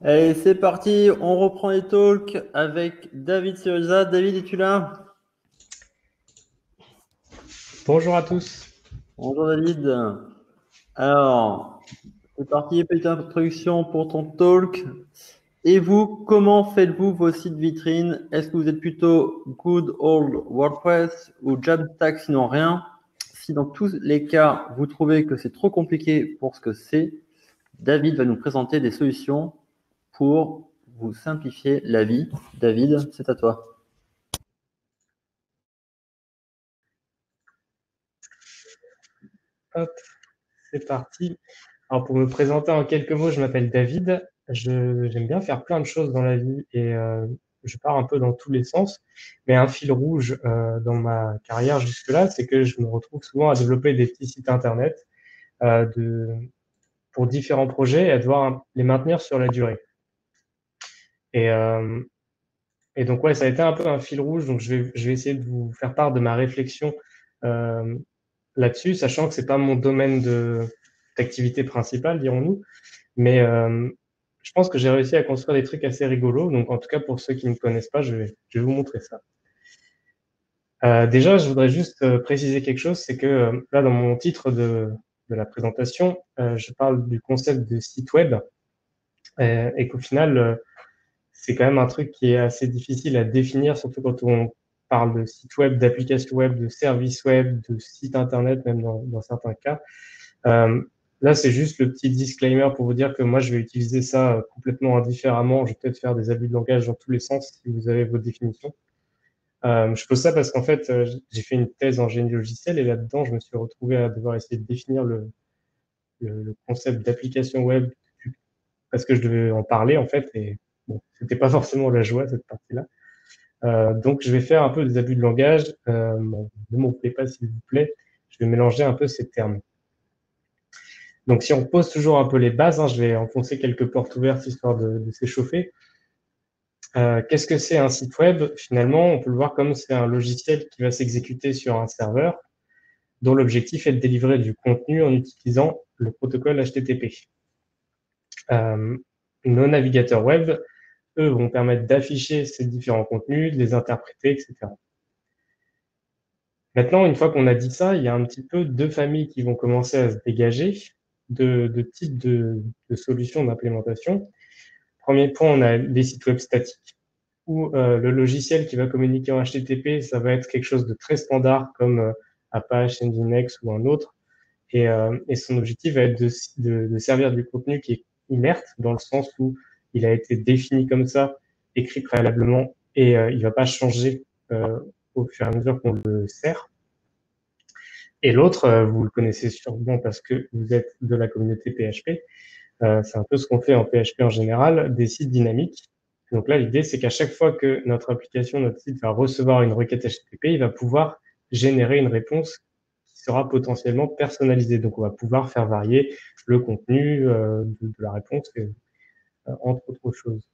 Allez, c'est parti, on reprend les talks avec David Syriza. David, es-tu là? Bonjour à tous. Bonjour David. Alors, c'est parti, petite introduction pour ton talk. Et vous, comment faites-vous vos sites vitrines? Est-ce que vous êtes plutôt good old WordPress ou Jamstack sinon rien? Si dans tous les cas, vous trouvez que c'est trop compliqué pour ce que c'est, David va nous présenter des solutions pour vous simplifier la vie. David, c'est à toi. Hop, c'est parti. Alors pour me présenter en quelques mots, je m'appelle David. J'aime bien faire plein de choses dans la vie et je pars un peu dans tous les sens. Mais un fil rouge dans ma carrière jusque-là, c'est que je me retrouve souvent à développer des petits sites internet euh, de, pour différents projets et à devoir les maintenir sur la durée. Et, euh, et donc ouais, ça a été un peu un fil rouge. Donc je vais essayer de vous faire part de ma réflexion euh, là-dessus, sachant que c'est pas mon domaine d'activité principale, dirons-nous. Mais je pense que j'ai réussi à construire des trucs assez rigolos. Donc, en tout cas, pour ceux qui ne connaissent pas, je vais vous montrer ça. Déjà, je voudrais juste préciser quelque chose, c'est que là, dans mon titre de la présentation, je parle du concept de site web et qu'au final, c'est quand même un truc qui est assez difficile à définir, surtout quand on parle de site web, d'application web, de service web, de site internet, même dans certains cas. Euh, Là, c'est juste le petit disclaimer pour vous dire que moi, je vais utiliser ça complètement indifféremment. Je vais peut-être faire des abus de langage dans tous les sens si vous avez vos définitions. Je pose ça parce qu'en fait, j'ai fait une thèse en génie logiciel et là-dedans, je me suis retrouvé à devoir essayer de définir le concept d'application web parce que je devais en parler en fait et bon, c'était pas forcément la joie cette partie-là. Donc, je vais faire un peu des abus de langage. Bon, ne m'en plaît pas s'il vous plaît. Je vais mélanger un peu ces termes. Donc, si on pose toujours un peu les bases, hein, je vais enfoncer quelques portes ouvertes histoire de s'échauffer. Qu'est-ce que c'est un site web? Finalement, on peut le voir comme c'est un logiciel qui va s'exécuter sur un serveur dont l'objectif est de délivrer du contenu en utilisant le protocole HTTP. Euh, nos navigateurs web, eux, vont permettre d'afficher ces différents contenus, de les interpréter, etc. Maintenant, une fois qu'on a dit ça, il y a un petit peu deux familles qui vont commencer à se dégager de types de solutions d'implémentation. Premier point, on a les sites web statiques, où le logiciel qui va communiquer en HTTP, ça va être quelque chose de très standard comme Apache, Nginx ou un autre. Et son objectif va être de servir du contenu qui est inerte, dans le sens où il a été défini comme ça, écrit préalablement, et il va pas changer au fur et à mesure qu'on le sert. Et l'autre, vous le connaissez sûrement parce que vous êtes de la communauté PHP, c'est un peu ce qu'on fait en PHP en général, des sites dynamiques. Donc là, l'idée, c'est qu'à chaque fois que notre application, notre site va recevoir une requête HTTP, il va pouvoir générer une réponse qui sera potentiellement personnalisée. Donc, on va pouvoir faire varier le contenu de la réponse, entre autres choses.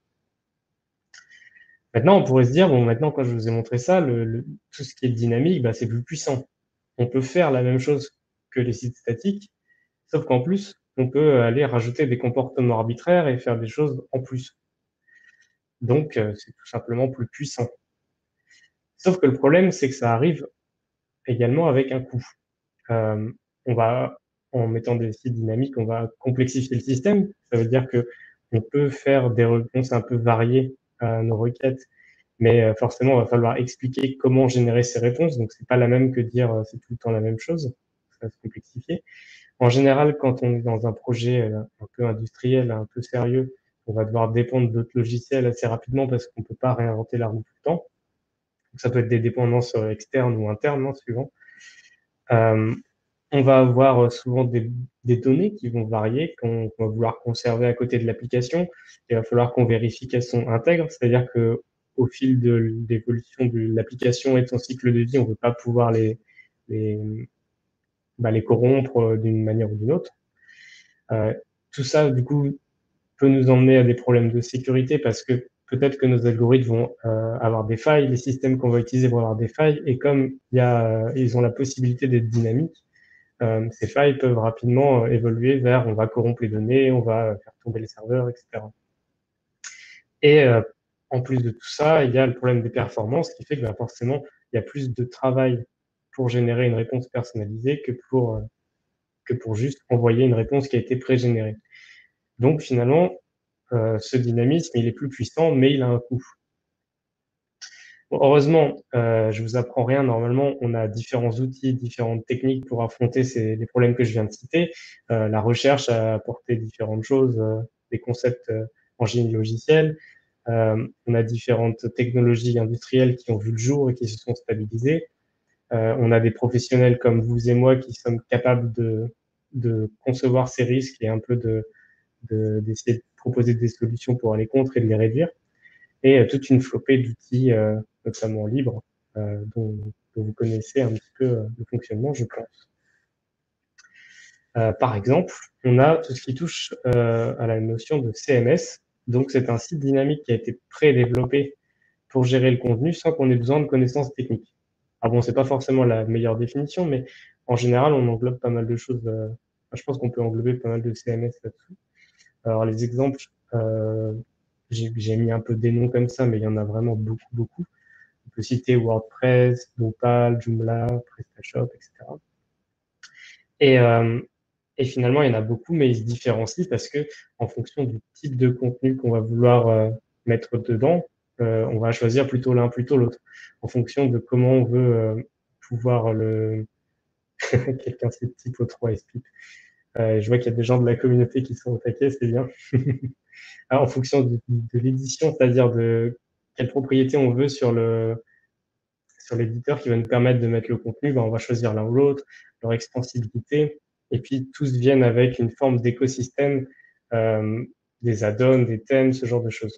Maintenant, on pourrait se dire, bon, maintenant, quand je vous ai montré ça, tout ce qui est dynamique, bah, c'est plus puissant. On peut faire la même chose que les sites statiques, sauf qu'en plus, on peut aller rajouter des comportements arbitraires et faire des choses en plus. Donc, c'est tout simplement plus puissant. Sauf que le problème, c'est que ça arrive également avec un coût. Euh, on va, en mettant des sites dynamiques, on va complexifier le système. Ça veut dire que on peut faire des réponses un peu variées à nos requêtes, mais forcément, il va falloir expliquer comment générer ces réponses. Donc, c'est pas la même que dire c'est tout le temps la même chose. Ça va se complexifier. En général, quand on est dans un projet un peu industriel, un peu sérieux, on va devoir dépendre d'autres logiciels assez rapidement parce qu'on peut pas réinventer la roue tout le temps. Donc, ça peut être des dépendances externes ou internes, hein, suivant. Euh, on va avoir souvent des données qui vont varier, qu'on va vouloir conserver à côté de l'application. Il va falloir qu'on vérifie qu'elles sont intègres, c'est-à-dire que au fil de l'évolution de l'application et de son cycle de vie, on ne peut pas pouvoir les, les corrompre d'une manière ou d'une autre. Euh, Tout ça, du coup, peut nous emmener à des problèmes de sécurité parce que peut-être que nos algorithmes vont avoir des failles, les systèmes qu'on va utiliser vont avoir des failles, et comme ils ont la possibilité d'être dynamiques, ces failles peuvent rapidement évoluer vers on va corrompre les données, on va faire tomber les serveurs, etc. Et en plus de tout ça, il y a le problème des performances qui fait que bah, forcément, il y a plus de travail pour générer une réponse personnalisée que pour juste envoyer une réponse qui a été pré-générée. Donc finalement, ce dynamisme, il est plus puissant, mais il a un coût. Bon, heureusement, je vous apprends rien. Normalement, on a différents outils, différentes techniques pour affronter les problèmes que je viens de citer. La recherche a apporté différentes choses, des concepts en génie logiciel. On a différentes technologies industrielles qui ont vu le jour et qui se sont stabilisées. On a des professionnels comme vous et moi qui sommes capables de concevoir ces risques et un peu d'essayer de proposer des solutions pour aller contre et de les réduire. Et toute une flopée d'outils, notamment libres, dont vous connaissez un petit peu le fonctionnement, je pense. Par exemple, on a tout ce qui touche à la notion de CMS. Donc, c'est un site dynamique qui a été pré-développé pour gérer le contenu sans qu'on ait besoin de connaissances techniques. Alors bon, c'est pas forcément la meilleure définition, mais en général, on englobe pas mal de choses. Je pense qu'on peut englober pas mal de CMS là-dessous. Alors, les exemples, euh, j'ai mis un peu des noms comme ça, mais il y en a vraiment beaucoup, beaucoup. On peut citer WordPress, Drupal, Joomla, PrestaShop, etc. Et, euh, et finalement, il y en a beaucoup, mais ils se différencient parce que en fonction du type de contenu qu'on va vouloir mettre dedans, on va choisir plutôt l'un, plutôt l'autre, en fonction de comment on veut pouvoir le. Quelqu'un cite typo 3 et Spip. Je vois qu'il y a des gens de la communauté qui sont au taquet, c'est bien. En fonction de l'édition, c'est-à-dire de quelle propriété on veut sur l'éditeur qui va nous permettre de mettre le contenu, ben, on va choisir l'un ou l'autre, leur extensibilité, et puis tous viennent avec une forme d'écosystème, euh, des add-ons, des thèmes, ce genre de choses.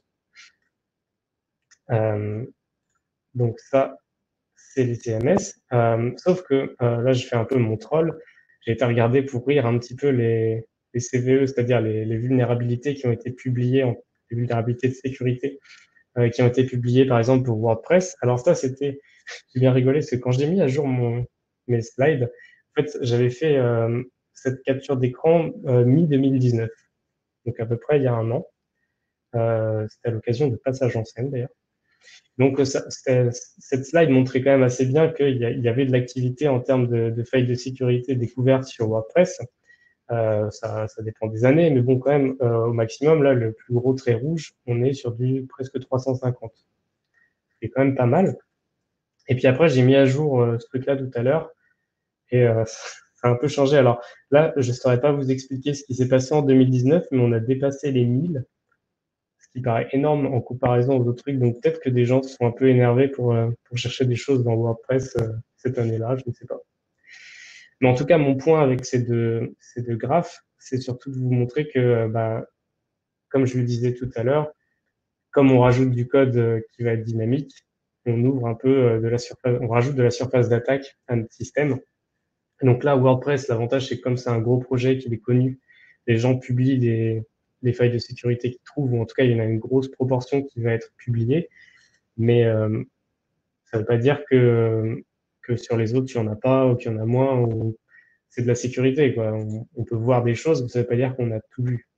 Euh, donc ça, c'est les CMS. Sauf que là, je fais un peu mon troll. J'ai été regarder pour rire un petit peu les CVE, c'est-à-dire les vulnérabilités qui ont été publiées, les vulnérabilités de sécurité qui ont été publiées, par exemple, pour WordPress. Alors ça, j'ai bien rigolé, parce que quand j'ai mis à jour mes slides, en fait, j'avais fait cette capture d'écran mi-2019, donc à peu près il y a un an. C'était à l'occasion de passage en scène, d'ailleurs. Donc, cette slide montrait quand même assez bien qu'il y avait de l'activité en termes de failles de sécurité découvertes sur WordPress. Ça dépend des années, mais bon, quand même, au maximum, là, le plus gros trait rouge, on est sur du presque 350. C'est quand même pas mal. Et puis après, j'ai mis à jour ce truc-là tout à l'heure, et ça a un peu changé. Alors là, je ne saurais pas vous expliquer ce qui s'est passé en 2019, mais on a dépassé les 1000, ce qui paraît énorme en comparaison aux autres trucs. Donc peut-être que des gens se sont un peu énervés pour chercher des choses dans WordPress cette année-là, je ne sais pas. Mais en tout cas, mon point avec ces deux graphes, c'est surtout de vous montrer que, bah, comme je le disais tout à l'heure, comme on rajoute du code qui va être dynamique, on ouvre un peu de la surface, on rajoute de la surface d'attaque à notre système. Donc là, WordPress, l'avantage, c'est que comme c'est un gros projet qu'il est connu, les gens publient des failles de sécurité qu'ils trouvent, ou en tout cas, il y en a une grosse proportion qui va être publiée. Mais ça ne veut pas dire que sur les autres, il n'y en a pas, ou qu'il y en a moins, ou c'est de la sécurité, quoi. On peut voir des choses, mais ça ne veut pas dire qu'on a tout vu.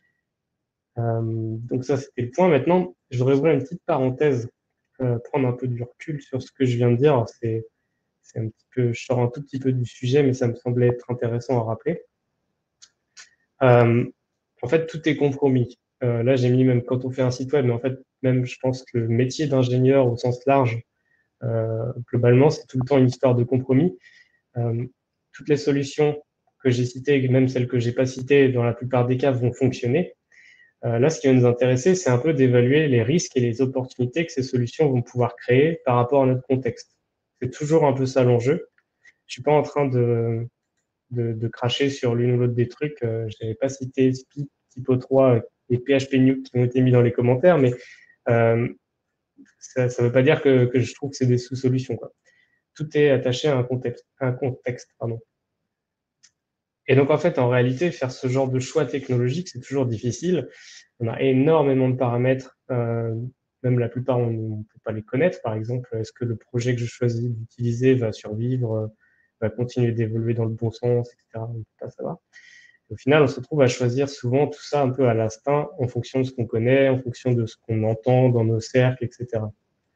Donc ça, c'était le point. Maintenant, je voudrais ouvrir une petite parenthèse, prendre un peu du recul sur ce que je viens de dire. C'est un petit peu, je sors un tout petit peu du sujet, mais ça me semblait être intéressant à rappeler. Euh, En fait, tout est compromis. Là, j'ai mis même quand on fait un site web, mais en fait, même je pense que le métier d'ingénieur au sens large, globalement, c'est tout le temps une histoire de compromis. Euh, Toutes les solutions que j'ai citées, même celles que j'ai pas citées, dans la plupart des cas, vont fonctionner. Là, ce qui va nous intéresser, c'est un peu d'évaluer les risques et les opportunités que ces solutions vont pouvoir créer par rapport à notre contexte. C'est toujours un peu ça l'enjeu. Je suis pas en train de cracher sur l'une ou l'autre des trucs. Je n'avais pas cité Speak, Typo3 et PHP Nuke qui ont été mis dans les commentaires, mais euh, ça ne veut pas dire que je trouve que c'est des sous-solutions, quoi. Tout est attaché à un contexte, pardon. Et donc, en fait, en réalité, faire ce genre de choix technologique, c'est toujours difficile. On a énormément de paramètres, même la plupart, on ne peut pas les connaître. Par exemple, est-ce que le projet que je choisis d'utiliser va survivre, va continuer d'évoluer dans le bon sens, etc. On ne peut pas savoir. Au final, on se retrouve à choisir souvent tout ça un peu à l'instinct, en fonction de ce qu'on connaît, en fonction de ce qu'on entend dans nos cercles, etc.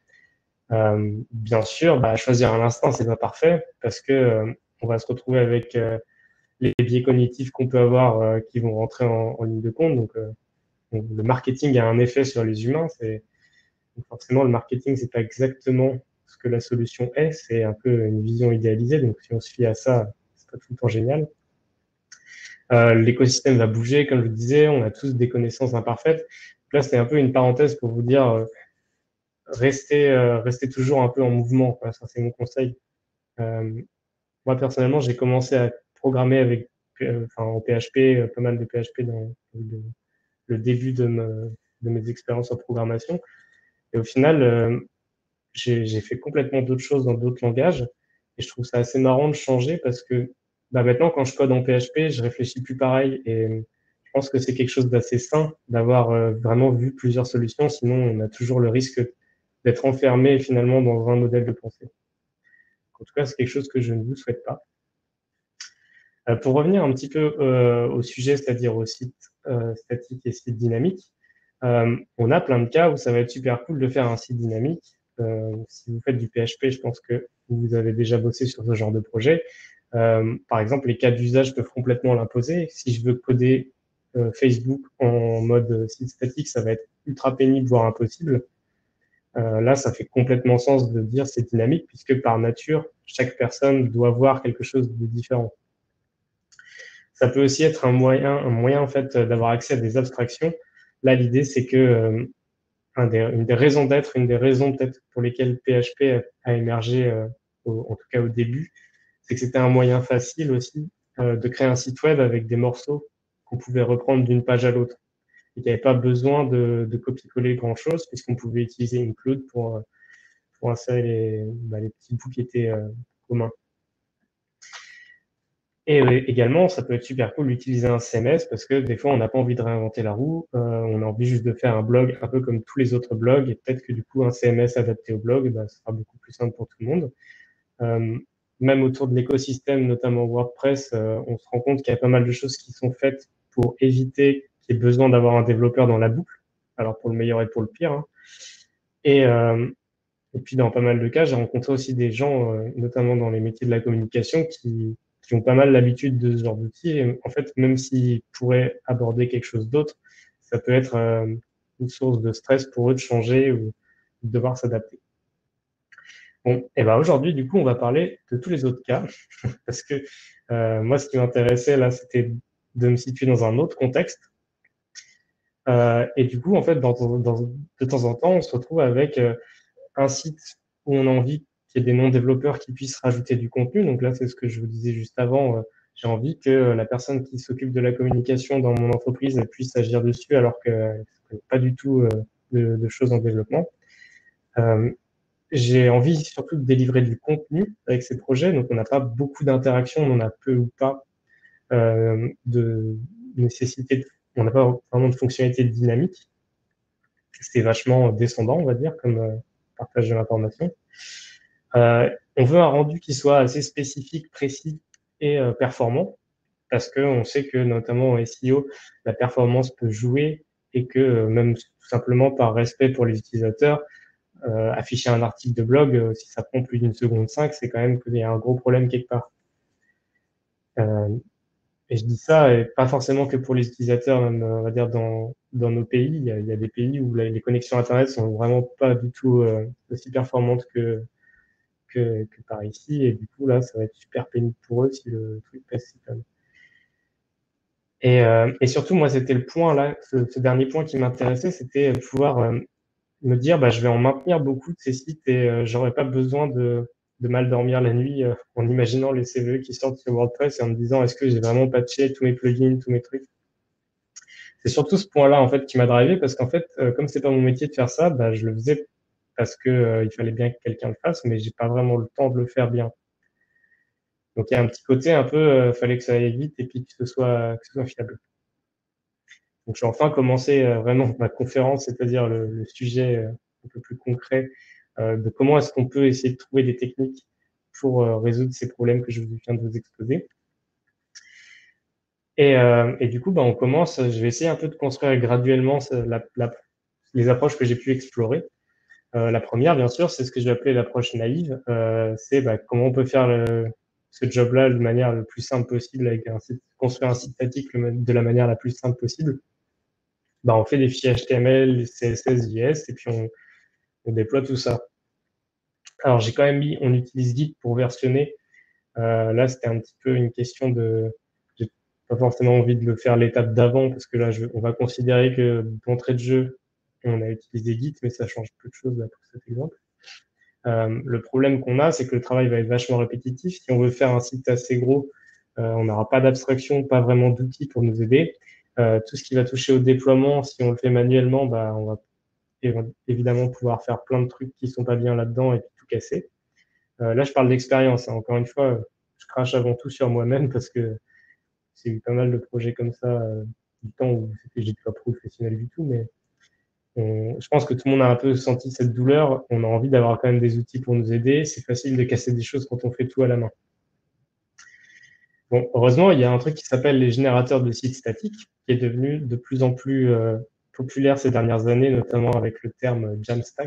Bien sûr, choisir à l'instinct, c'est pas parfait, parce que on va se retrouver avec les biais cognitifs qu'on peut avoir qui vont rentrer en ligne de compte. Donc, le marketing a un effet sur les humains. Donc forcément, le marketing, c'est pas exactement ce que la solution est. C'est un peu une vision idéalisée. Donc, si on se fie à ça, c'est pas tout le temps génial. L'écosystème va bouger, comme je le disais. On a tous des connaissances imparfaites. Donc là, c'était un peu une parenthèse pour vous dire restez toujours un peu en mouvement, quoi. Ça, c'est mon conseil. Moi, personnellement, j'ai commencé à programmer avec, en PHP, pas mal de PHP dans le début de mes expériences en programmation. Et au final, j'ai fait complètement d'autres choses dans d'autres langages. Et je trouve ça assez marrant de changer parce que maintenant, quand je code en PHP, je réfléchis plus pareil. Et je pense que c'est quelque chose d'assez sain d'avoir vraiment vu plusieurs solutions. Sinon, on a toujours le risque d'être enfermé finalement dans un modèle de pensée. En tout cas, c'est quelque chose que je ne vous souhaite pas. Pour revenir un petit peu au sujet, c'est-à-dire aux sites statiques et sites dynamiques, on a plein de cas où ça va être super cool de faire un site dynamique. Si vous faites du PHP, je pense que vous avez déjà bossé sur ce genre de projet. Par exemple, les cas d'usage peuvent complètement l'imposer. Si je veux coder Facebook en mode site statique, ça va être ultra pénible, voire impossible. Là, ça fait complètement sens de dire c'est dynamique, puisque par nature, chaque personne doit voir quelque chose de différent. Ça peut aussi être un moyen en fait d'avoir accès à des abstractions. Là, l'idée, c'est que une des raisons d'être, une des raisons peut-être pour lesquelles PHP a émergé, en tout cas au début, c'est que c'était un moyen facile aussi de créer un site web avec des morceaux qu'on pouvait reprendre d'une page à l'autre. Et qu'il n'y avait pas besoin de copier-coller grand-chose, puisqu'on pouvait utiliser include pour insérer les petits bouts qui étaient communs. Et également, ça peut être super cool d'utiliser un CMS parce que des fois, on n'a pas envie de réinventer la roue. On a envie juste de faire un blog un peu comme tous les autres blogs. Et peut-être que du coup, un CMS adapté au blog, ce sera beaucoup plus simple pour tout le monde. Même autour de l'écosystème, notamment WordPress, on se rend compte qu'il y a pas mal de choses qui sont faites pour éviter qu'il y ait besoin d'avoir un développeur dans la boucle. Alors pour le meilleur et pour le pire. Hein. Et puis dans pas mal de cas, j'ai rencontré aussi des gens, notamment dans les métiers de la communication, qui ont pas mal l'habitude de ce genre d'outils. Et en fait, même s'ils pourraient aborder quelque chose d'autre, ça peut être une source de stress pour eux de changer ou de devoir s'adapter. Bon, et aujourd'hui, du coup, on va parler de tous les autres cas, parce que moi, ce qui m'intéressait là, c'était de me situer dans un autre contexte. Et du coup, en fait, de temps en temps, on se retrouve avec un site où on a envie qu'il y ait des non-développeurs qui puissent rajouter du contenu. Donc là, c'est ce que je vous disais juste avant. J'ai envie que la personne qui s'occupe de la communication dans mon entreprise puisse agir dessus alors qu'elle ne connaît pas du tout de choses en développement. J'ai envie surtout de délivrer du contenu avec ces projets. Donc on n'a pas beaucoup d'interactions, on en a peu ou pas de nécessité, on n'a pas vraiment de fonctionnalité dynamique. C'est vachement descendant, on va dire, comme partage de l'information. On veut un rendu qui soit assez spécifique, précis et performant, parce qu'on sait que notamment en SEO, la performance peut jouer et que même tout simplement par respect pour les utilisateurs, afficher un article de blog, si ça prend plus d'une seconde 5, c'est quand même qu'il y a un gros problème quelque part. Et je dis ça, et pas forcément que pour les utilisateurs, même, on va dire, dans nos pays. Il y a des pays où les connexions Internet sont vraiment pas du tout aussi performantes que par ici. Et du coup, là, ça va être super pénible pour eux si le truc passe si comme. Et surtout, moi, c'était le point, là, ce dernier point qui m'intéressait, c'était pouvoir me dire, je vais en maintenir beaucoup de ces sites et j'aurais pas besoin de mal dormir la nuit en imaginant les CVE qui sortent sur WordPress et en me disant, est-ce que j'ai vraiment patché tous mes plugins, tous mes trucs? C'est surtout ce point-là, en fait, qui m'a drivé parce qu'en fait, comme c'est pas mon métier de faire ça, je le faisais parce que il fallait bien que quelqu'un le fasse, mais j'ai pas vraiment le temps de le faire bien. Donc il y a un petit côté un peu, fallait que ça aille vite et puis que ce soit fiable. Donc j'ai enfin commencé vraiment ma conférence, c'est-à-dire le sujet un peu plus concret de comment est-ce qu'on peut essayer de trouver des techniques pour résoudre ces problèmes que je viens de vous exposer. Et du coup, bah, on commence, je vais essayer un peu de construire graduellement les approches que j'ai pu explorer. La première, bien sûr, c'est ce que je vais appeler l'approche naïve. C'est bah, comment on peut faire ce job-là de manière le plus simple possible, avec construire un site statique de la manière la plus simple possible. Bah, on fait des fichiers HTML, CSS, JS, et puis on déploie tout ça. Alors, j'ai quand même mis, on utilise Git pour versionner. Là, c'était un petit peu une question de, j'ai pas forcément envie de le faire l'étape d'avant, parce que là, on va considérer que d'entrée de jeu, on a utilisé Git, mais ça change peu de choses là pour cet exemple. Le problème qu'on a, c'est que le travail va être vachement répétitif. Si on veut faire un site assez gros, on n'aura pas d'abstraction, pas vraiment d'outils pour nous aider. Tout ce qui va toucher au déploiement, si on le fait manuellement, bah, on va évidemment pouvoir faire plein de trucs qui sont pas bien là-dedans et puis tout casser. Là, je parle d'expérience, hein. Encore une fois, je crache avant tout sur moi-même parce que j'ai eu pas mal de projets comme ça, du temps où j'étais pas professionnel du tout, mais je pense que tout le monde a un peu senti cette douleur. On a envie d'avoir quand même des outils pour nous aider. C'est facile de casser des choses quand on fait tout à la main. Bon, heureusement, il y a un truc qui s'appelle les générateurs de sites statiques, qui est devenu de plus en plus populaire ces dernières années, notamment avec le terme Jamstack.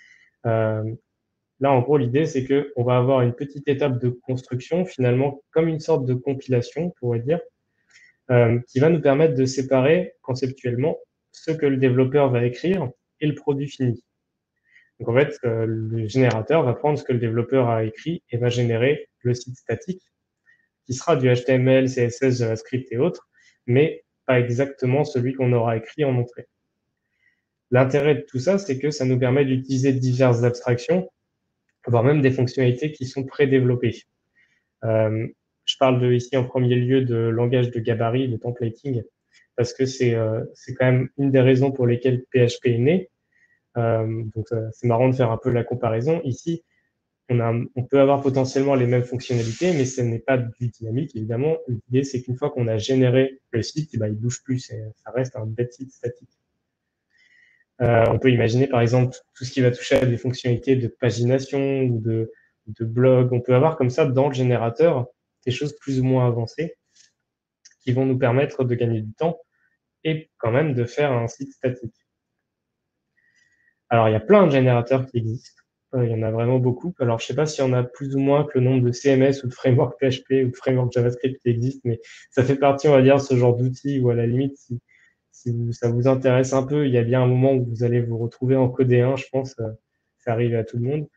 Là, en gros, l'idée, c'est que on va avoir une petite étape de construction, finalement, comme une sorte de compilation, on pourrait dire, qui va nous permettre de séparer conceptuellement ce que le développeur va écrire et le produit fini. Donc, en fait, le générateur va prendre ce que le développeur a écrit et va générer le site statique, qui sera du HTML, CSS, JavaScript et autres, mais pas exactement celui qu'on aura écrit en entrée. L'intérêt de tout ça, c'est que ça nous permet d'utiliser diverses abstractions, voire même des fonctionnalités qui sont prédéveloppées. Je parle ici en premier lieu de langage de gabarit, de templating, parce que c'est quand même une des raisons pour lesquelles PHP est né. Donc c'est marrant de faire un peu la comparaison. Ici, on peut avoir potentiellement les mêmes fonctionnalités, mais ce n'est pas du dynamique, évidemment. L'idée, c'est qu'une fois qu'on a généré le site, bah, il bouge plus, ça reste un bête site statique. On peut imaginer, par exemple, tout ce qui va toucher à des fonctionnalités de pagination ou de blog. On peut avoir comme ça, dans le générateur, des choses plus ou moins avancées qui vont nous permettre de gagner du temps et quand même de faire un site statique. Alors, il y a plein de générateurs qui existent. Il y en a vraiment beaucoup. Alors, je sais pas s'il y en a plus ou moins que le nombre de CMS ou de framework PHP ou de framework JavaScript qui existent, mais ça fait partie, on va dire, de ce genre d'outils où, à la limite, si ça vous intéresse un peu, il y a bien un moment où vous allez vous retrouver en codé 1, je pense. Ça arrive à tout le monde.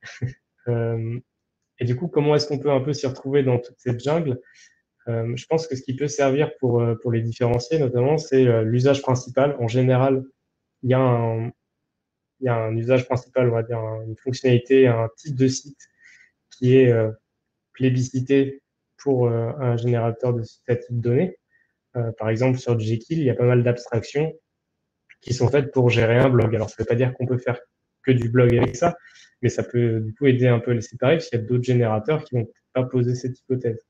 Et du coup, comment est-ce qu'on peut un peu s'y retrouver dans toute cette jungle? Je pense que ce qui peut servir pour les différencier, notamment, c'est l'usage principal. En général, il y a un usage principal, on va dire, une fonctionnalité, un type de site qui est plébiscité pour un générateur de statique de données. Par exemple, sur Jekyll, il y a pas mal d'abstractions qui sont faites pour gérer un blog. Alors, ça ne veut pas dire qu'on peut faire que du blog avec ça, mais ça peut du coup aider un peu à les séparer, parce qu'il y a d'autres générateurs qui vont pas poser cette hypothèse.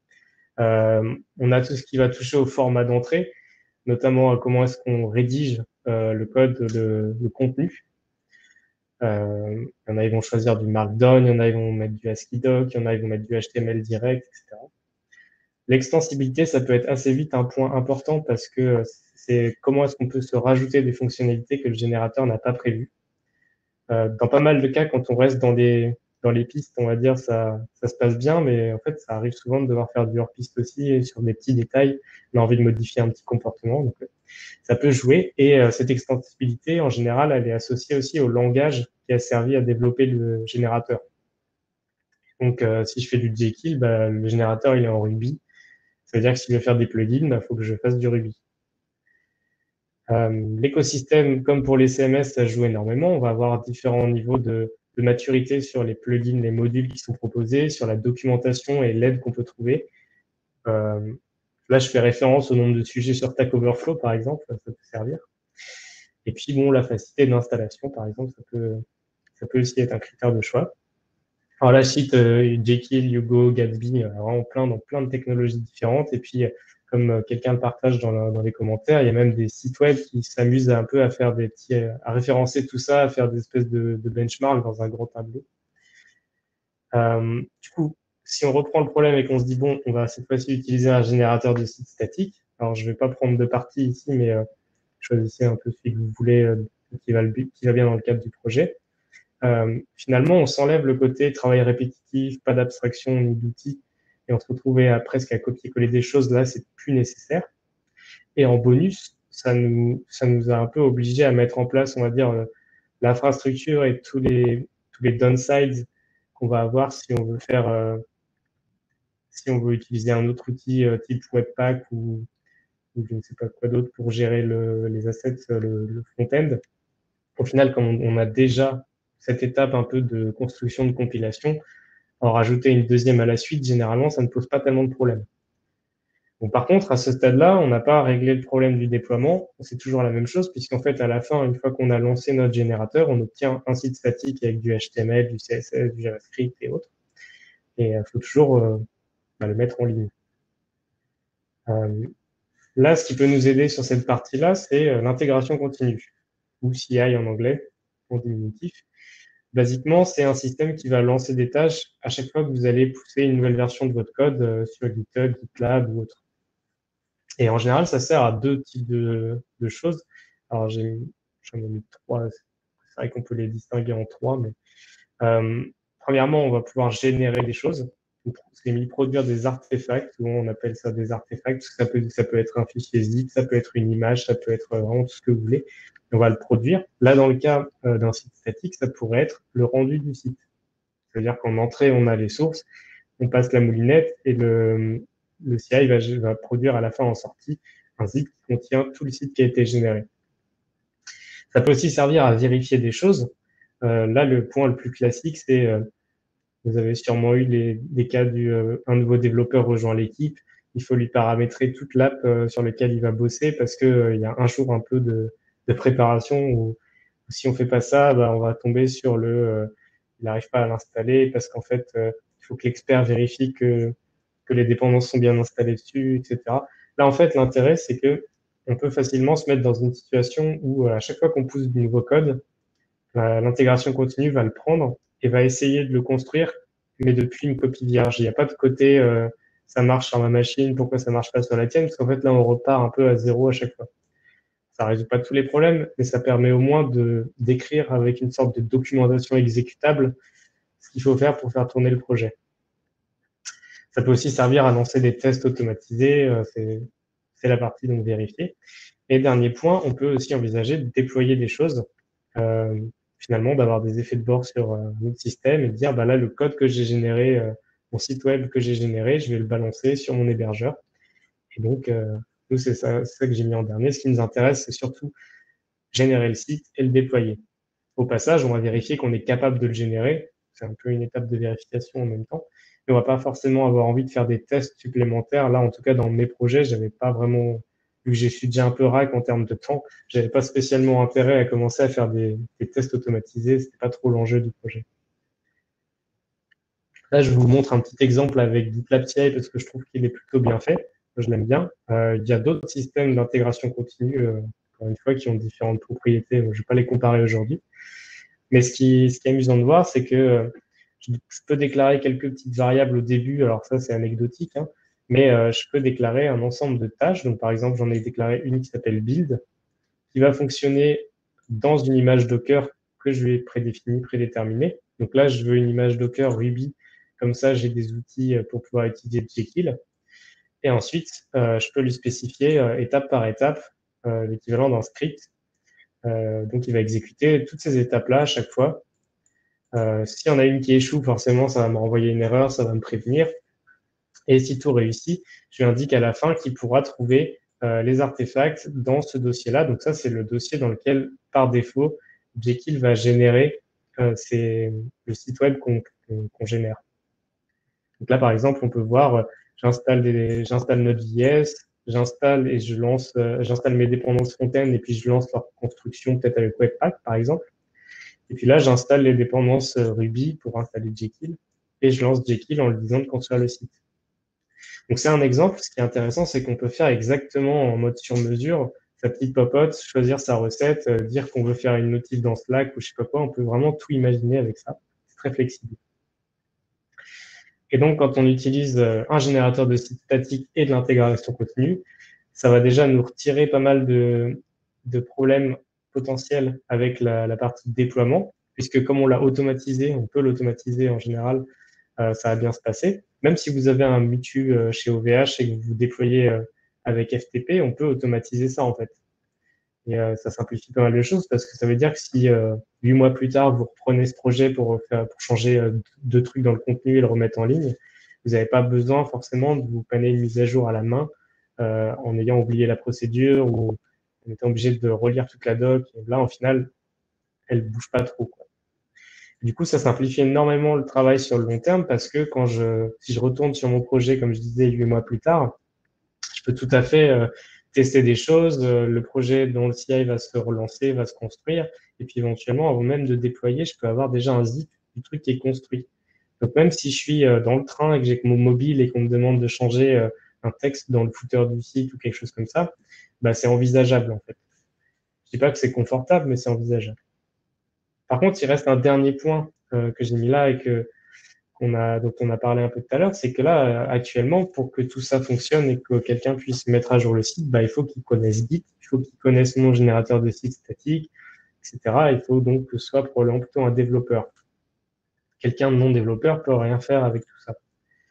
On a tout ce qui va toucher au format d'entrée, notamment comment est-ce qu'on rédige le code, le contenu. Il y en a, ils vont choisir du Markdown, il y en a, ils vont mettre du ASCII-Doc, il y en a, ils vont mettre du HTML direct, etc. L'extensibilité, ça peut être assez vite un point important parce que c'est comment est-ce qu'on peut se rajouter des fonctionnalités que le générateur n'a pas prévues. Dans pas mal de cas, quand on reste dans les pistes, on va dire, ça se passe bien, mais en fait, ça arrive souvent de devoir faire du hors-piste aussi, et sur des petits détails, on a envie de modifier un petit comportement. Donc, ça peut jouer. Et cette extensibilité, en général, elle est associée aussi au langage qui a servi à développer le générateur. Donc, si je fais du Jekyll, bah, le générateur, il est en Ruby. Ça veut dire que si je veux faire des plugins, il faut que je fasse du Ruby. L'écosystème, comme pour les CMS, ça joue énormément. On va avoir différents niveaux de maturité sur les plugins, les modules qui sont proposés, sur la documentation et l'aide qu'on peut trouver. Là, je fais référence au nombre de sujets sur Stack Overflow, par exemple, ça peut servir. Et puis, bon, la facilité d'installation, par exemple, ça peut aussi être un critère de choix. Alors là, je cite Jekyll, Hugo, Gatsby, vraiment dans plein de technologies différentes. Et puis, comme quelqu'un le partage dans les commentaires, il y a même des sites web qui s'amusent un peu à faire à référencer tout ça, à faire des espèces de benchmarks dans un gros tableau. Du coup, si on reprend le problème et qu'on se dit, bon, on va cette fois-ci utiliser un générateur de site statique. Alors, je vais pas prendre de parti ici, mais choisissez un peu celui que vous voulez, qui va bien dans le cadre du projet. Finalement, on s'enlève le côté travail répétitif, pas d'abstraction ni d'outils, et on se retrouve presque à copier-coller des choses. Là, c'est plus nécessaire. Et en bonus, ça nous a un peu obligé à mettre en place, on va dire, l'infrastructure et tous les downsides qu'on va avoir si on veut faire, si on veut utiliser un autre outil type Webpack ou je ne sais pas quoi d'autre pour gérer les assets, le front-end. Au final, comme on a déjà cette étape un peu de construction de compilation, en rajouter une deuxième à la suite, généralement, ça ne pose pas tellement de problèmes. Bon, par contre, à ce stade-là, on n'a pas réglé le problème du déploiement. C'est toujours la même chose, puisqu'en fait, à la fin, une fois qu'on a lancé notre générateur, on obtient un site statique avec du HTML, du CSS, du JavaScript et autres. Et il faut toujours le mettre en ligne. Là, ce qui peut nous aider sur cette partie-là, c'est l'intégration continue, ou CI en anglais, en diminutif. Basiquement, c'est un système qui va lancer des tâches à chaque fois que vous allez pousser une nouvelle version de votre code sur GitHub, GitLab ou autre. Et en général, ça sert à deux types de choses. Alors, j'en ai mis trois. C'est vrai qu'on peut les distinguer en trois, mais premièrement, on va pouvoir générer des choses. C'est mis produire des artefacts, souvent on appelle ça des artefacts, parce que ça peut être un fichier zip, ça peut être une image, ça peut être vraiment tout ce que vous voulez. Et on va le produire. Là, dans le cas d'un site statique, ça pourrait être le rendu du site. C'est-à-dire qu'en entrée, on a les sources, on passe la moulinette et le CI va produire à la fin en sortie un zip qui contient tout le site qui a été généré. Ça peut aussi servir à vérifier des choses. Là, le point le plus classique, c'est vous avez sûrement eu des cas un nouveau développeur rejoint l'équipe. Il faut lui paramétrer toute l'app sur laquelle il va bosser parce que il y a un jour un peu de préparation où si on fait pas ça, bah, on va tomber sur il n'arrive pas à l'installer parce qu'en fait, il faut que l'expert vérifie que les dépendances sont bien installées dessus, etc. Là, en fait, l'intérêt, c'est que on peut facilement se mettre dans une situation où à chaque fois qu'on pousse du nouveau code, l'intégration continue va le prendre et va essayer de le construire, mais depuis une copie vierge. Il n'y a pas de côté ça marche sur ma machine, pourquoi ça marche pas sur la tienne, parce qu'en fait là on repart un peu à zéro à chaque fois. Ça résout pas tous les problèmes, mais ça permet au moins d'écrire avec une sorte de documentation exécutable ce qu'il faut faire pour faire tourner le projet. Ça peut aussi servir à lancer des tests automatisés, c'est la partie donc vérifier. Et dernier point, on peut aussi envisager de déployer des choses, finalement d'avoir des effets de bord sur notre système et de dire, bah là, le code que j'ai généré, mon site web que j'ai généré, je vais le balancer sur mon hébergeur. Et donc, nous, c'est ça que j'ai mis en dernier. Ce qui nous intéresse, c'est surtout générer le site et le déployer. Au passage, on va vérifier qu'on est capable de le générer. C'est un peu une étape de vérification en même temps. Mais on va pas forcément avoir envie de faire des tests supplémentaires. Là, en tout cas, dans mes projets, j'avais pas vraiment, vu que je suis déjà un peu rack en termes de temps, j'avais pas spécialement intérêt à commencer à faire des tests automatisés. C'était pas trop l'enjeu du projet. Là, je vous montre un petit exemple avec GitLab CI parce que je trouve qu'il est plutôt bien fait. Je l'aime bien. Il y a d'autres systèmes d'intégration continue, encore une fois, qui ont différentes propriétés. Je ne vais pas les comparer aujourd'hui. Mais ce qui est amusant de voir, c'est que je peux déclarer quelques petites variables au début. Alors ça, c'est anecdotique, hein, mais je peux déclarer un ensemble de tâches. Donc, par exemple, j'en ai déclaré une qui s'appelle build, qui va fonctionner dans une image Docker que je vais prédéterminer. Donc là, je veux une image Docker Ruby. Comme ça, j'ai des outils pour pouvoir utiliser Jekyll. Et ensuite, je peux lui spécifier étape par étape l'équivalent d'un script. Donc, il va exécuter toutes ces étapes-là à chaque fois. S'il y en a une qui échoue, forcément, ça va me renvoyer une erreur, ça va me prévenir. Et si tout réussit, je lui indique à la fin qu'il pourra trouver les artefacts dans ce dossier-là. Donc ça, c'est le dossier dans lequel, par défaut, Jekyll va générer le site web qu'on génère. Donc là, par exemple, on peut voir, j'installe Node.js, j'installe et j'installe mes dépendances front-end et puis je lance leur construction peut-être avec Webpack, par exemple. Et puis là, j'installe les dépendances Ruby pour installer Jekyll et je lance Jekyll en lui disant de construire le site. Donc c'est un exemple. Ce qui est intéressant, c'est qu'on peut faire exactement en mode sur mesure sa petite popote, choisir sa recette, dire qu'on veut faire une notif dans Slack ou je sais pas quoi. On peut vraiment tout imaginer avec ça. C'est très flexible. Et donc, quand on utilise un générateur de site statique et de l'intégration continue, ça va déjà nous retirer pas mal de problèmes potentiels avec la partie déploiement, puisque comme on l'a automatisé, on peut l'automatiser en général, ça va bien se passer. Même si vous avez un mutu chez OVH et que vous déployez avec FTP, on peut automatiser ça en fait. Et ça simplifie pas mal de choses parce que ça veut dire que si 8 mois plus tard, vous reprenez ce projet pour changer deux trucs dans le contenu et le remettre en ligne, vous n'avez pas besoin forcément de vous panner une mise à jour à la main en ayant oublié la procédure ou en étant obligé de relire toute la doc. Et là, en final, elle bouge pas trop, quoi. Du coup, ça simplifie énormément le travail sur le long terme parce que si je retourne sur mon projet, comme je disais, 8 mois plus tard, je peux tout à fait tester des choses. Le projet dont le CI va se relancer, va se construire. Et puis éventuellement, avant même de déployer, je peux avoir déjà un zip du truc qui est construit. Donc même si je suis dans le train et que j'ai mon mobile et qu'on me demande de changer un texte dans le footer du site ou quelque chose comme ça, bah, c'est envisageable en fait. Je dis pas que c'est confortable, mais c'est envisageable. Par contre, il reste un dernier point que j'ai mis là et dont on a parlé un peu tout à l'heure, c'est que là, actuellement, pour que tout ça fonctionne et que quelqu'un puisse mettre à jour le site, bah, il faut qu'il connaisse Git, il faut qu'il connaisse mon générateur de site statique, etc. Il faut donc que ce soit probablement plutôt un développeur. Quelqu'un de non développeur peut rien faire avec tout ça.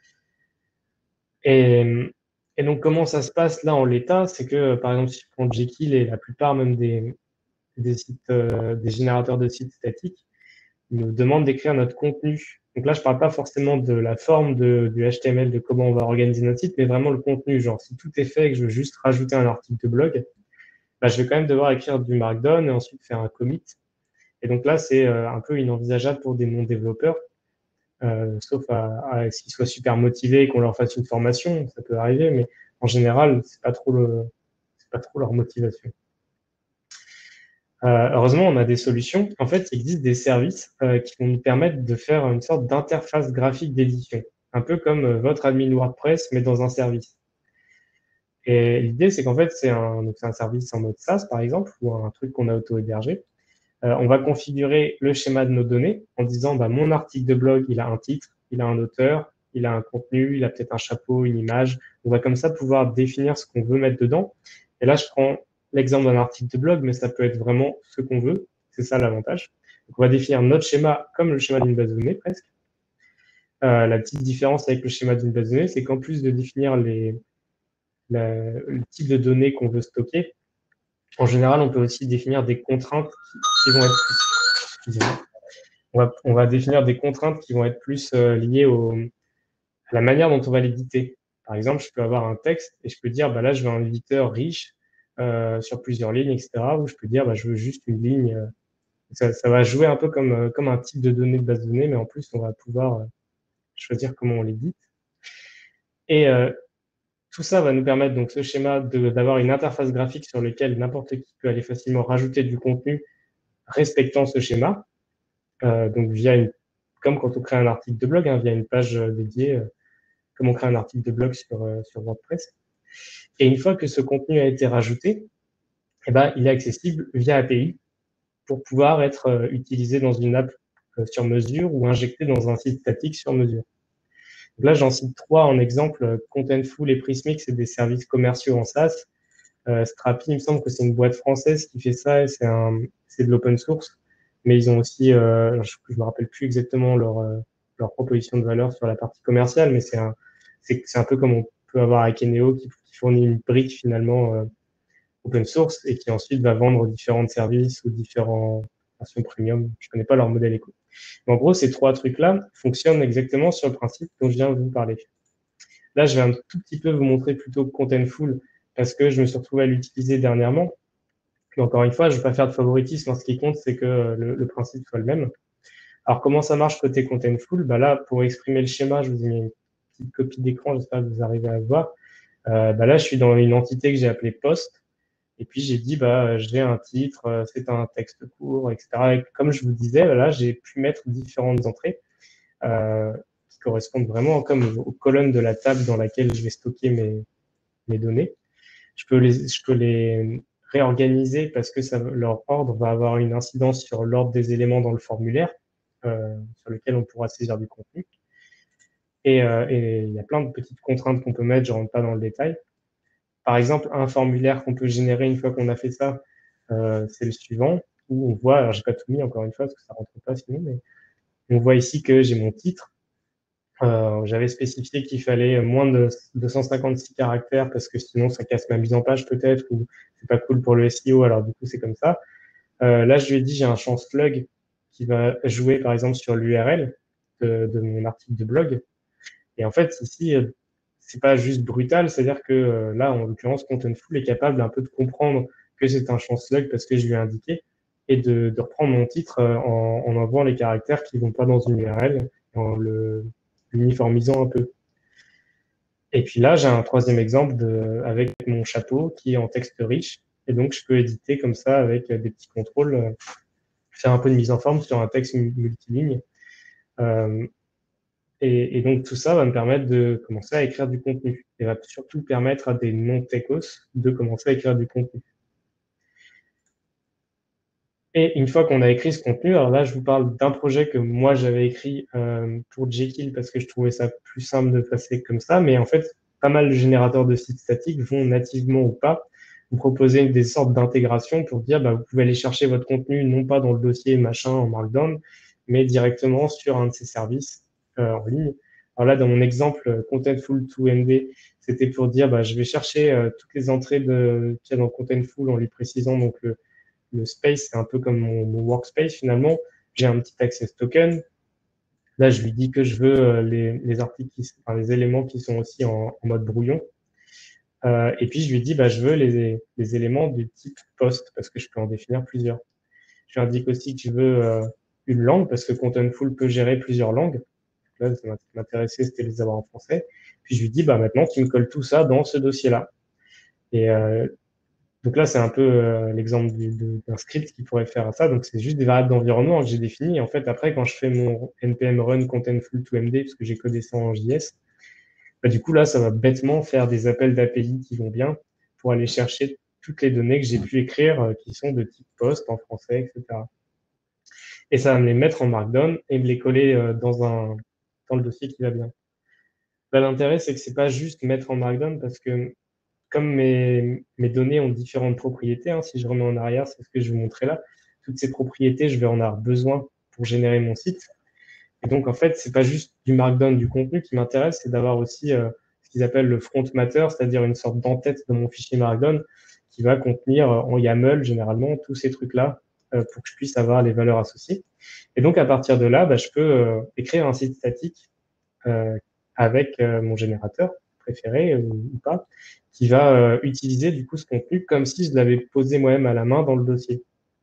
Et, et donc, comment ça se passe là en l'état? C'est que, par exemple, si je prends Jekyll et la plupart même des sites, des générateurs de sites statiques, ils nous demandent d'écrire notre contenu. Donc là, je parle pas forcément de la forme du HTML, de comment on va organiser notre site, mais vraiment le contenu. Genre, si tout est fait et que je veux juste rajouter un article de blog, bah, je vais quand même devoir écrire du Markdown et ensuite faire un commit. Et donc là, c'est un peu inenvisageable pour des non-développeurs, sauf à ce qu'ils soient super motivés et qu'on leur fasse une formation, ça peut arriver, mais en général, c'est pas trop leur motivation. Heureusement, on a des solutions. En fait, il existe des services qui vont nous permettre de faire une sorte d'interface graphique d'édition, un peu comme votre admin WordPress, mais dans un service. Et l'idée, c'est qu'en fait, c'est un service en mode SaaS, par exemple, ou un truc qu'on a auto-hébergé. On va configurer le schéma de nos données en disant, bah, mon article de blog, il a un titre, il a un auteur, il a un contenu, il a peut-être un chapeau, une image. On va comme ça pouvoir définir ce qu'on veut mettre dedans. Et là, je prends l'exemple d'un article de blog, mais ça peut être vraiment ce qu'on veut. C'est ça l'avantage. Donc, on va définir notre schéma comme le schéma d'une base de données, presque. La petite différence avec le schéma d'une base de données, c'est qu'en plus de définir le type de données qu'on veut stocker, en général, on peut aussi définir des contraintes qui vont être plus, on va définir des contraintes qui vont être plus liées à la manière dont on va l'éditer. Par exemple, je peux avoir un texte et je peux dire, bah là, je veux un éditeur riche sur plusieurs lignes, etc. Ou je peux dire, bah, je veux juste une ligne. Ça va jouer un peu comme un type de données de base de données, mais en plus, on va pouvoir choisir comment on l'édite. Et tout ça va nous permettre, donc, ce schéma d'avoir une interface graphique sur laquelle n'importe qui peut aller facilement rajouter du contenu respectant ce schéma. Donc, comme quand on crée un article de blog, hein, via une page dédiée, comme on crée un article de blog sur WordPress. Et une fois que ce contenu a été rajouté, eh ben, il est accessible via API pour pouvoir être utilisé dans une app sur mesure ou injecté dans un site statique sur mesure. Donc là, j'en cite 3 en exemple. Contentful et Prismix, c'est des services commerciaux en SaaS. Strapi, il me semble que c'est une boîte française qui fait ça et c'est de l'open source. Mais ils ont aussi, je me rappelle plus exactement leur proposition de valeur sur la partie commerciale, mais c'est un peu comme on peut avoir Akeneo qui fournit une brique finalement open source et qui ensuite va vendre différents services ou différentes versions premium. Je connais pas leur modèle éco. Mais en gros, ces 3 trucs-là fonctionnent exactement sur le principe dont je viens de vous parler. Là, je vais un tout petit peu vous montrer plutôt Contentful parce que je me suis retrouvé à l'utiliser dernièrement. Mais encore une fois, je ne vais pas faire de favoritisme. Ce qui compte, c'est que le principe soit le même. Alors, comment ça marche côté Contentful? Bah là, pour exprimer le schéma, je vous ai mis une petite copie d'écran. J'espère que vous arrivez à le voir. Bah là, je suis dans une entité que j'ai appelée post. Et puis, j'ai dit, bah, j'ai un titre, c'est un texte court, etc. Et comme je vous disais, là, j'ai pu mettre différentes entrées qui correspondent vraiment comme aux colonnes de la table dans laquelle je vais stocker mes données. Je peux les réorganiser parce que leur ordre va avoir une incidence sur l'ordre des éléments dans le formulaire sur lequel on pourra saisir du contenu. Et il y a plein de petites contraintes qu'on peut mettre, je rentre pas dans le détail. Par exemple, un formulaire qu'on peut générer une fois qu'on a fait ça, c'est le suivant, où on voit, alors j'ai pas tout mis encore une fois parce que ça rentre pas sinon, mais on voit ici que j'ai mon titre. J'avais spécifié qu'il fallait moins de 256 caractères parce que sinon ça casse ma mise en page peut-être ou c'est pas cool pour le SEO. Alors du coup c'est comme ça. Là je lui ai dit j'ai un champ slug qui va jouer par exemple sur l'URL de mon article de blog. Et en fait ici c'est pas juste brutal, c'est-à-dire que là en l'occurrence Contentful est capable d'un peu de comprendre que c'est un champ slug parce que je lui ai indiqué et de reprendre mon titre en envoyant les caractères qui vont pas dans une URL en le uniformisant un peu. Et puis là, j'ai un troisième exemple avec mon chapeau qui est en texte riche. Et donc, je peux éditer comme ça avec des petits contrôles, faire un peu de mise en forme sur un texte multiligne. Euh, et donc, tout ça va me permettre de commencer à écrire du contenu. Et va surtout permettre à des non-techos de commencer à écrire du contenu. Et une fois qu'on a écrit ce contenu, alors là, je vous parle d'un projet que moi, j'avais écrit pour Jekyll parce que je trouvais ça plus simple de passer comme ça. Mais en fait, pas mal de générateurs de sites statiques vont nativement ou pas vous proposer des sortes d'intégration pour dire, bah, vous pouvez aller chercher votre contenu non pas dans le dossier machin en Markdown, mais directement sur un de ces services en ligne. Alors là, dans mon exemple, Contentful 2MD, c'était pour dire, bah, je vais chercher toutes les entrées qu'il y a dans Contentful en lui précisant donc le space, c'est un peu comme mon workspace finalement. J'ai un petit access token. Là, je lui dis que je veux les articles, enfin, les éléments qui sont aussi en mode brouillon. Et puis, je lui dis, bah, je veux les éléments du type post parce que je peux en définir plusieurs. Je lui indique aussi que je veux une langue parce que Contentful peut gérer plusieurs langues. Là, ce qui m'intéressait, c'était les avoir en français. Puis, je lui dis, bah, maintenant, tu me colles tout ça dans ce dossier-là. Et donc là, c'est un peu l'exemple d'un script qui pourrait faire ça. Donc, c'est juste des variables d'environnement que j'ai définies. Et en fait, après, quand je fais mon npm run contentful to md, parce que j'ai codé ça en JS, bah, du coup, là, ça va bêtement faire des appels d'API qui vont bien pour aller chercher toutes les données que j'ai pu écrire qui sont de type post en français, etc. Et ça va me les mettre en Markdown et me les coller dans le dossier qui va bien. Là, l'intérêt, c'est que c'est pas juste mettre en Markdown parce que comme mes données ont différentes propriétés, hein, si je remets en arrière, c'est ce que je vais vous montrer là, toutes ces propriétés, je vais en avoir besoin pour générer mon site. Et donc, en fait, c'est pas juste du markdown du contenu qui m'intéresse, c'est d'avoir aussi ce qu'ils appellent le front matter, c'est-à-dire une sorte d'entête de mon fichier markdown qui va contenir en YAML, généralement, tous ces trucs-là pour que je puisse avoir les valeurs associées. Et donc, à partir de là, bah, je peux écrire un site statique avec mon générateur préféré ou pas, qui va utiliser du coup ce contenu comme si je l'avais posé moi-même à la main dans le dossier.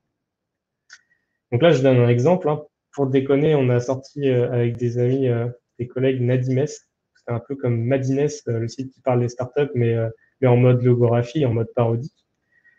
Donc là, je donne un exemple. Hein. Pour déconner, on a sorti avec des amis, des collègues Nadimes. C'est un peu comme Madines, le site qui parle des startups, mais en mode logographie, en mode parodique.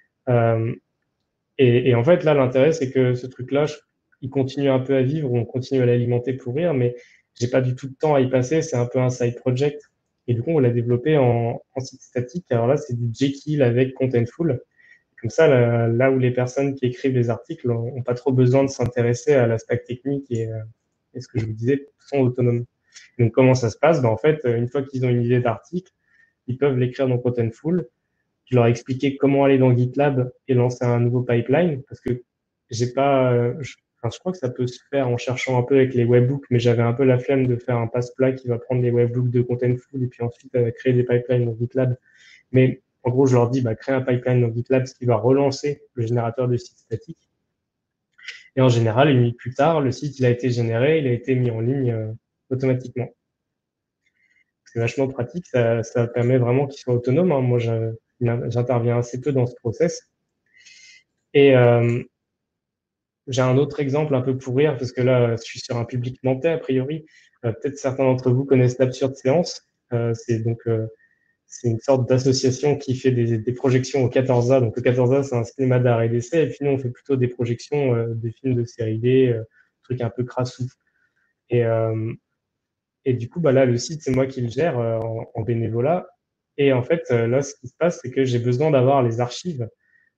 Et en fait, là, l'intérêt, c'est que ce truc-là, il continue un peu à vivre, on continue à l'alimenter pour rire, mais j'ai pas du tout de temps à y passer. C'est un peu un side project. Et du coup, on l'a développé en site statique. Alors là, c'est du Jekyll avec Contentful. Comme ça, là où les personnes qui écrivent les articles n'ont pas trop besoin de s'intéresser à la stack technique et ce que je vous disais, sont autonomes. Donc, comment ça se passe? Ben, en fait, une fois qu'ils ont une idée d'article, ils peuvent l'écrire dans Contentful. Je leur ai expliqué comment aller dans GitLab et lancer un nouveau pipeline parce que j'ai pas, enfin, je crois que ça peut se faire en cherchant un peu avec les webbooks, mais j'avais un peu la flemme de faire un passe-plat qui va prendre les webbooks de Contentful et puis ensuite créer des pipelines dans GitLab. Mais en gros, je leur dis, bah, crée un pipeline dans GitLab, ce qui va relancer le générateur de site statique. Et en général, une minute plus tard, le site il a été généré, il a été mis en ligne automatiquement. C'est vachement pratique, ça permet vraiment qu'il soit autonome. Hein. Moi, j'interviens assez peu dans ce process. Et j'ai un autre exemple un peu pour rire, parce que là, je suis sur un public nantais, a priori. Peut-être certains d'entre vous connaissent l'Absurde Séance. C'est une sorte d'association qui fait des projections au 14A. Donc, le 14A, c'est un cinéma d'art et d'essai. Et puis, nous, on fait plutôt des projections des films de série D, trucs un peu crassous. Et, et du coup, bah, là, le site, c'est moi qui le gère en bénévolat. Et en fait, là, ce qui se passe, c'est que j'ai besoin d'avoir les archives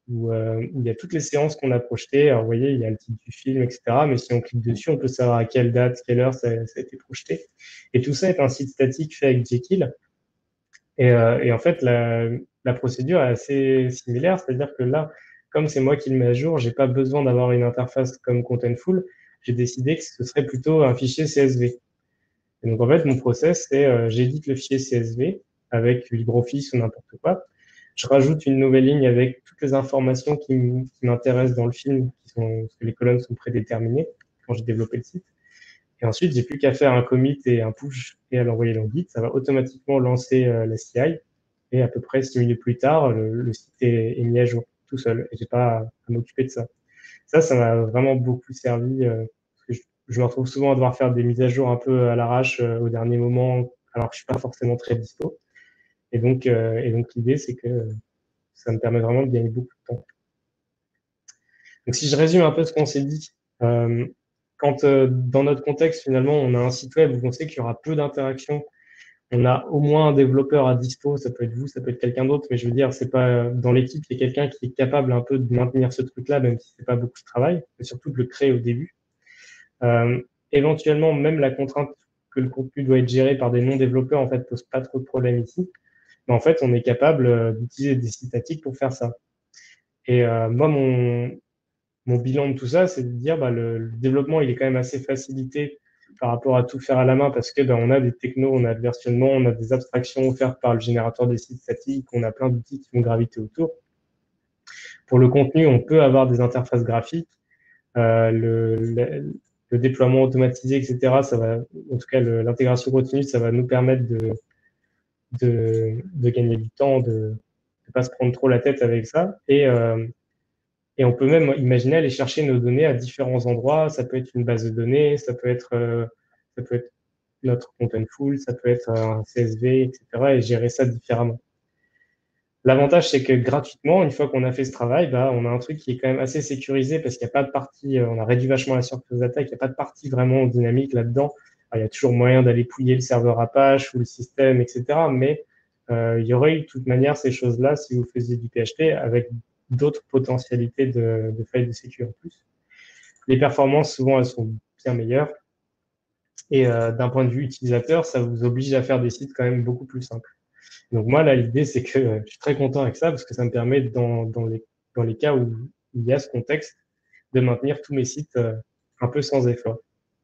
où il y a toutes les séances qu'on a projetées. Alors, vous voyez, il y a le titre du film, etc. Mais si on clique dessus, on peut savoir à quelle date, quelle heure ça a été projeté. Et tout ça est un site statique fait avec Jekyll. Et en fait, la procédure est assez similaire, c'est-à-dire que là, comme c'est moi qui le mets à jour, j'ai pas besoin d'avoir une interface comme Contentful. J'ai décidé que ce serait plutôt un fichier CSV. Et donc, en fait, mon process, c'est j'édite le fichier CSV avec LibreOffice ou n'importe quoi. Je rajoute une nouvelle ligne avec toutes les informations qui m'intéressent dans le film, parce que les colonnes sont prédéterminées quand j'ai développé le site. Et ensuite, j'ai plus qu'à faire un commit et un push et à l'envoyer dans Git. Ça va automatiquement lancer la CI. Et à peu près 6 minutes plus tard, le site est mis à jour tout seul. Et j'ai pas à m'occuper de ça. Ça m'a vraiment beaucoup servi. Parce que je me retrouve souvent à devoir faire des mises à jour un peu à l'arrache au dernier moment, alors que je suis pas forcément très dispo. Et donc l'idée, c'est que ça me permet vraiment de gagner beaucoup de temps. Donc si je résume un peu ce qu'on s'est dit, quand dans notre contexte, finalement, on a un site web où on sait qu'il y aura peu d'interactions, on a au moins un développeur à dispo, ça peut être vous, ça peut être quelqu'un d'autre, mais je veux dire, c'est pas dans l'équipe, il y a quelqu'un qui est capable un peu de maintenir ce truc-là, même si c'est pas beaucoup de travail, mais surtout de le créer au début. Éventuellement, même la contrainte que le contenu doit être géré par des non-développeurs, en fait, pose pas trop de problème ici. Mais en fait, on est capable d'utiliser des sites statiques pour faire ça. Et moi, mon bilan de tout ça, c'est de dire bah, le développement, il est quand même assez facilité par rapport à tout faire à la main parce que on a des technos, on a le versionnement, on a des abstractions offertes par le générateur des sites statiques, on a plein d'outils qui vont graviter autour. Pour le contenu, on peut avoir des interfaces graphiques, le déploiement automatisé, etc. Ça va, en tout cas, l'intégration continue, ça va nous permettre de gagner du temps, de ne pas se prendre trop la tête avec ça. Et on peut même imaginer aller chercher nos données à différents endroits. Ça peut être une base de données, ça peut être notre Contentful, ça peut être un CSV, etc. et gérer ça différemment. L'avantage, c'est que gratuitement, une fois qu'on a fait ce travail, bah, on a un truc qui est quand même assez sécurisé parce qu'il n'y a pas de partie, on a réduit vachement la surface d'attaque, il n'y a pas de partie vraiment dynamique là-dedans. Alors, il y a toujours moyen d'aller pouiller le serveur Apache ou le système, etc. Mais il y aurait eu de toute manière ces choses-là si vous faisiez du PHP avec d'autres potentialités de failles de sécu en plus. Les performances, souvent, elles sont bien meilleures. Et d'un point de vue utilisateur, ça vous oblige à faire des sites quand même beaucoup plus simples. Donc moi, là, l'idée, c'est que je suis très content avec ça parce que ça me permet, dans les cas où il y a ce contexte, de maintenir tous mes sites un peu sans effort.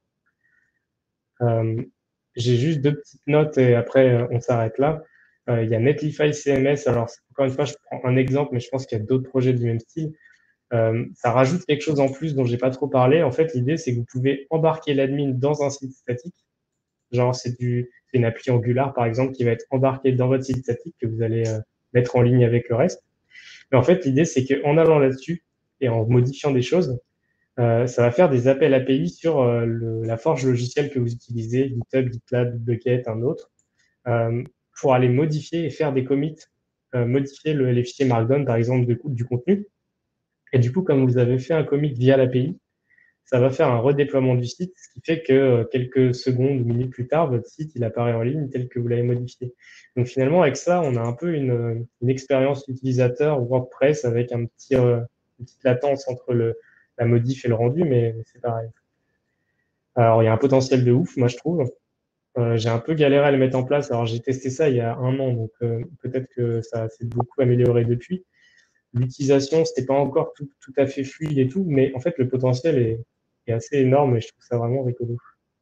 J'ai juste 2 petites notes et après, on s'arrête là. Il y a Netlify CMS. Alors, encore une fois, je prends un exemple, mais je pense qu'il y a d'autres projets du même style. Ça rajoute quelque chose en plus dont j'ai pas trop parlé. En fait, l'idée, c'est que vous pouvez embarquer l'admin dans un site statique. Genre, c'est une appli Angular, par exemple, qui va être embarquée dans votre site statique que vous allez mettre en ligne avec le reste. Mais en fait, l'idée, c'est qu'en allant là-dessus et en modifiant des choses, ça va faire des appels API sur la forge logicielle que vous utilisez, GitHub, GitLab, Bitbucket, un autre, pour aller modifier et faire des commits, modifier les fichiers Markdown, par exemple, du contenu. Et du coup, comme vous avez fait un commit via l'API, ça va faire un redéploiement du site, ce qui fait que quelques secondes ou minutes plus tard, votre site il apparaît en ligne tel que vous l'avez modifié. Donc finalement, avec ça, on a un peu une expérience utilisateur WordPress avec une petite latence entre la modif et le rendu, mais c'est pareil. Alors, il y a un potentiel de ouf, moi je trouve. J'ai un peu galéré à le mettre en place. Alors, j'ai testé ça il y a un an, donc peut-être que ça s'est beaucoup amélioré depuis. L'utilisation, c'était pas encore tout à fait fluide et tout, mais en fait, le potentiel est assez énorme et je trouve ça vraiment rigolo.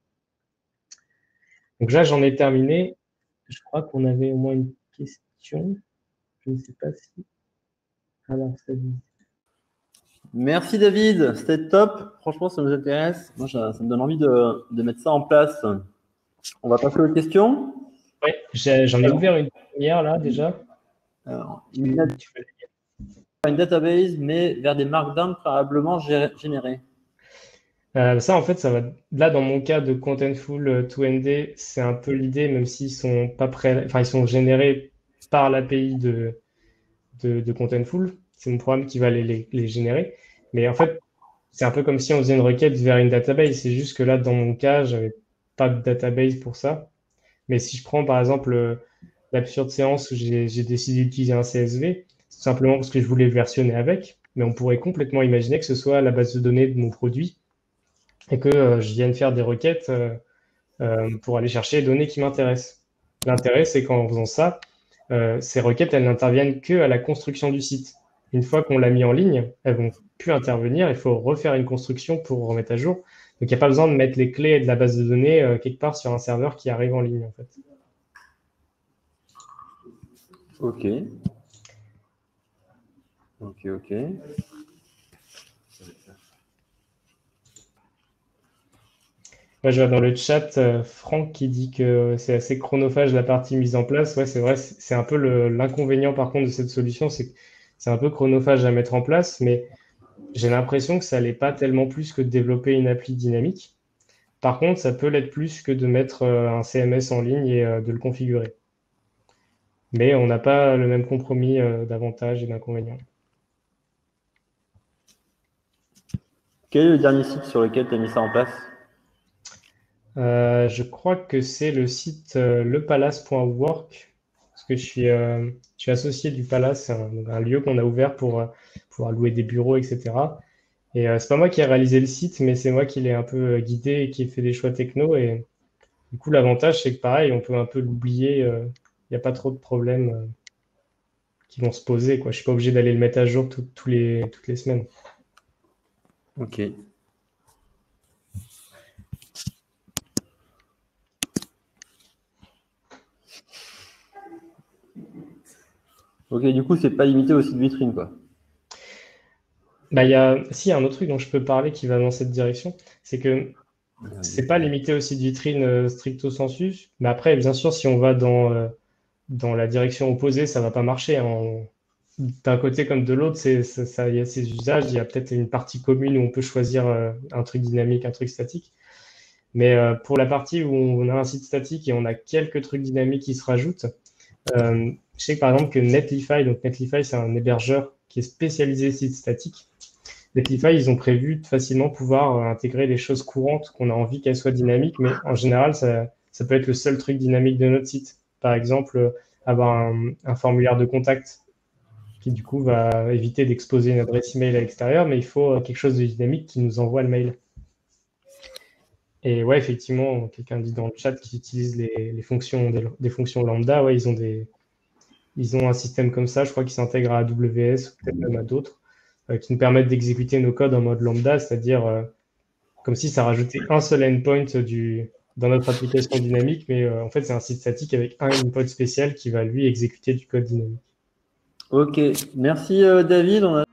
Donc là, j'en ai terminé. Je crois qu'on avait au moins une question. Je ne sais pas si. Alors, ça dit. Merci David, c'était top. Franchement, ça nous intéresse. Moi, ça me donne envie de mettre ça en place. On va passer aux questions. Oui, j'en ai ouvert une première là déjà. Alors, une database, mais vers des markdowns préalablement générés. Ça, en fait, ça va. Là, dans mon cas de Contentful 2ND, c'est un peu l'idée, même s'ils sont pas prêts, enfin, ils sont générés par l'API de Contentful. C'est mon programme qui va les générer. Mais en fait, c'est un peu comme si on faisait une requête vers une database. C'est juste que là, dans mon cas, j'avais pas de database pour ça. Mais si je prends par exemple l'absurde séance où j'ai décidé d'utiliser un CSV, simplement parce que je voulais le versionner avec, mais on pourrait complètement imaginer que ce soit la base de données de mon produit et que je vienne faire des requêtes pour aller chercher les données qui m'intéressent. L'intérêt, c'est qu'en faisant ça, ces requêtes, elles n'interviennent que à la construction du site. Une fois qu'on l'a mis en ligne, elles vont plus intervenir. Il faut refaire une construction pour remettre à jour. Donc, il n'y a pas besoin de mettre les clés de la base de données quelque part sur un serveur qui arrive en ligne, en fait. Ok. Ok. Moi, je vois dans le chat Franck qui dit que c'est assez chronophage la partie mise en place. Ouais, c'est vrai, c'est un peu l'inconvénient par contre de cette solution, c'est que c'est un peu chronophage à mettre en place, mais j'ai l'impression que ça l'est pas tellement plus que de développer une appli dynamique. Par contre, ça peut l'être plus que de mettre un CMS en ligne et de le configurer. Mais on n'a pas le même compromis d'avantages et d'inconvénients. Quel est le dernier site sur lequel tu as mis ça en place? Je crois que c'est le site lepalace.work, parce que je suis associé du Palace, c'est un lieu qu'on a ouvert pour pouvoir louer des bureaux, etc. Et c'est pas moi qui ai réalisé le site, mais c'est moi qui l'ai un peu guidé et qui ai fait des choix techno. Et du coup, l'avantage, c'est que pareil, on peut un peu l'oublier. Il n'y a pas trop de problèmes qui vont se poser, quoi. Je suis pas obligé d'aller le mettre à jour toutes les semaines. Ok. Ok, du coup, c'est pas limité au site vitrine, quoi. Bah, il y a un autre truc dont je peux parler qui va dans cette direction, c'est que c'est pas limité au site vitrine stricto sensu, mais après, bien sûr, si on va dans la direction opposée, ça va pas marcher, hein. D'un côté comme de l'autre, il y a ses usages, il y a peut-être une partie commune où on peut choisir un truc dynamique, un truc statique. Mais pour la partie où on a un site statique et on a quelques trucs dynamiques qui se rajoutent, je sais que par exemple que Netlify, donc Netlify, c'est un hébergeur qui est spécialisé site statique. Netlify, ils ont prévu de facilement pouvoir intégrer les choses courantes qu'on a envie qu'elles soient dynamiques, mais en général, ça peut être le seul truc dynamique de notre site. Par exemple, avoir un formulaire de contact qui du coup va éviter d'exposer une adresse email à l'extérieur, mais il faut quelque chose de dynamique qui nous envoie le mail. Et ouais, effectivement, quelqu'un dit dans le chat qu'ils utilisent les fonctions, des fonctions lambda. Ouais, ils ont un système comme ça, je crois, qui s'intègre à AWS ou peut-être même à d'autres, qui nous permettent d'exécuter nos codes en mode lambda, c'est-à-dire comme si ça rajoutait un seul endpoint dans notre application dynamique, mais en fait, c'est un site statique avec un endpoint spécial qui va lui exécuter du code dynamique. Ok, merci David.